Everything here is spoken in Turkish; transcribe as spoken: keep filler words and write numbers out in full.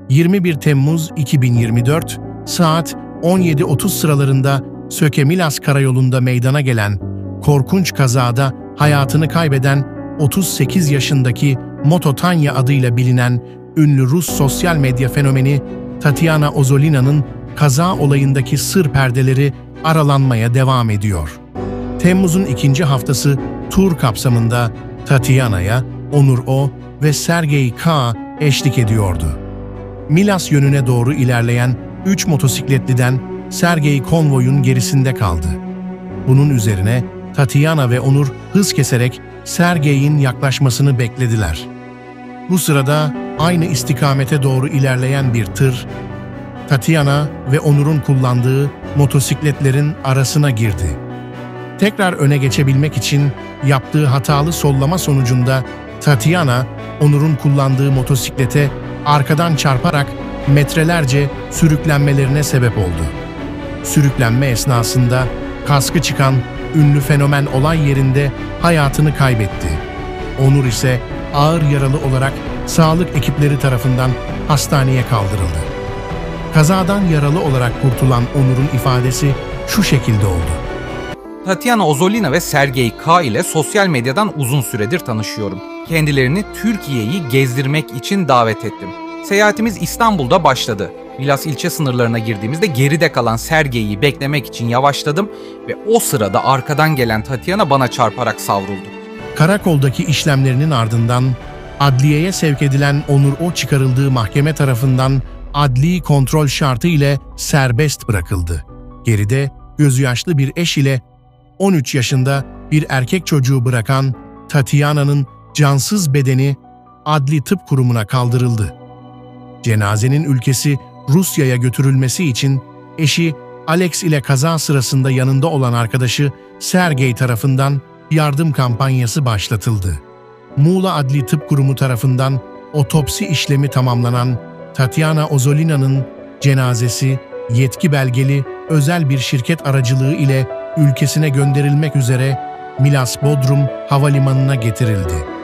yirmi bir Temmuz iki bin yirmi dört saat on yedi otuz sıralarında Söke-Milas karayolunda meydana gelen korkunç kazada hayatını kaybeden otuz sekiz yaşındaki Moto Tanya adıyla bilinen ünlü Rus sosyal medya fenomeni Tatiana Ozolina'nın kaza olayındaki sır perdeleri aralanmaya devam ediyor. Temmuz'un ikinci haftası tur kapsamında Tatiana'ya Onur O ve Sergey K eşlik ediyordu. Milas yönüne doğru ilerleyen üç motosikletliden Sergey konvoyun gerisinde kaldı. Bunun üzerine Tatiana ve Onur hız keserek Sergey'in yaklaşmasını beklediler. Bu sırada aynı istikamete doğru ilerleyen bir tır, Tatiana ve Onur'un kullandığı motosikletlerin arasına girdi. Tekrar öne geçebilmek için yaptığı hatalı sollama sonucunda Tatiana, Onur'un kullandığı motosiklete arkadan çarparak metrelerce sürüklenmelerine sebep oldu. Sürüklenme esnasında kaskı çıkan ünlü fenomen olay yerinde hayatını kaybetti. Onur ise ağır yaralı olarak sağlık ekipleri tarafından hastaneye kaldırıldı. Kazadan yaralı olarak kurtulan Onur'un ifadesi şu şekilde oldu. Tatiana Ozolina ve Sergey K ile sosyal medyadan uzun süredir tanışıyorum. Kendilerini Türkiye'yi gezdirmek için davet ettim. Seyahatimiz İstanbul'da başladı. Milas ilçe sınırlarına girdiğimizde geride kalan Sergey'i beklemek için yavaşladım ve o sırada arkadan gelen Tatiana bana çarparak savruldu. Karakoldaki işlemlerinin ardından adliyeye sevk edilen Onur O çıkarıldığı mahkeme tarafından adli kontrol şartı ile serbest bırakıldı. Geride gözü yaşlı bir eş ile on üç yaşında bir erkek çocuğu bırakan Tatiana'nın cansız bedeni adli tıp kurumuna kaldırıldı. Cenazenin ülkesi Rusya'ya götürülmesi için eşi Alex ile kaza sırasında yanında olan arkadaşı Sergey tarafından yardım kampanyası başlatıldı. Muğla Adli Tıp Kurumu tarafından otopsi işlemi tamamlanan Tatiana Ozolina'nın cenazesi yetki belgeli özel bir şirket aracılığı ile ülkesine gönderilmek üzere Milas Bodrum Havalimanı'na getirildi.